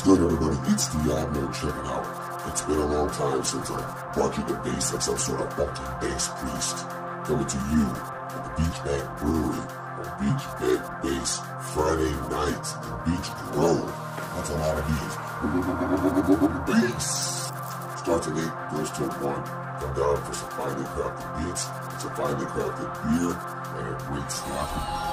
What's good, everybody? It's Diablo checking out. It's been a long time since I brought you the bass like some sort of funky bass priest. Coming to you at the Beech Bass Brewery on Beech Bass Friday night in Beech Grove. That's a lot of beats. Bass! Starts at 8, goes till 1. Come down for some finely crafted beats, some finely crafted beer, and a great snack.